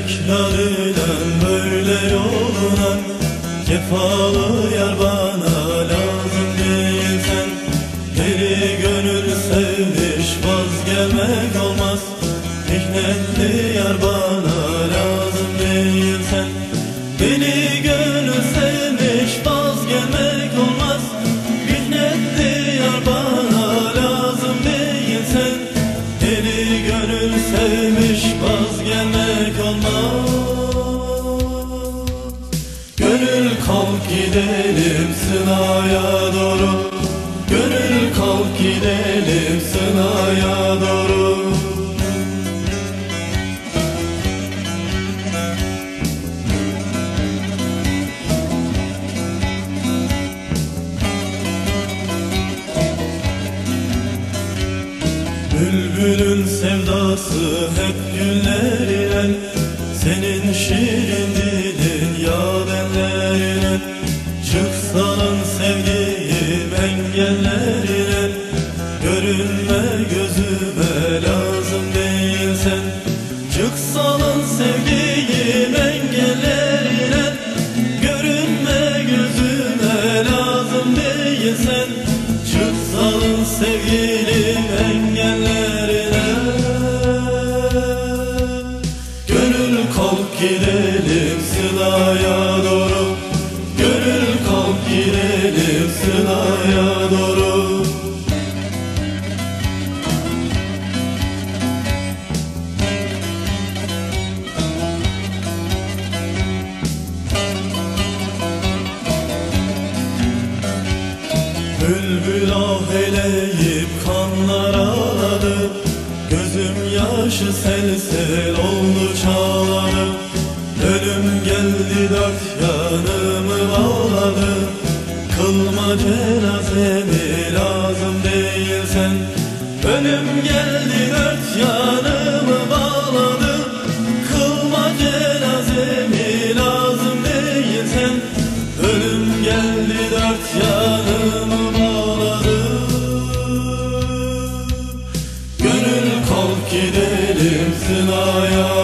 tekrarıyla böyle yoluna, cefalı yar bana lazım değil sen. Deli gönül sevmiş vazgeçmek olmaz, mihnetli yar bana lazım değil sen. Deli gönül sevmiş vazgeçmek olmaz, mihnetli yar bana lazım değil sen. Deli gönül sevmiş vazgeçmek olmaz. Gönül kalk gidelim Sına'ya doğru, gönül kalk gidelim Sına'ya doğru. Bülbülün sevdası hep güllerine, senin şirin dilin yarenlerine. Çıksanın sevdiğim engellerine, görünme gözüme lazım değil sen. Çıksanın sevdiğim engellerine, görünme gözüme lazım değil sen. Çıksanın sevgilim engellerine. Gönül kalk gidelim Sıla'ya doğru, gönül kalk gidelim Sıla'ya doğru. Bülbül ah eyleyip kanlar ağladı, gözüm yaşı sel sel oldu çağladı. Ölüm geldi dört yanımı bağladı, kılma cenazemi lazım değil sen. Ölüm geldi dört yanımı bağladı, kılma cenazemi lazım değil sen. Ölüm geldi dört yanımı bağladı. Gönül kalk gidelim Sına'ya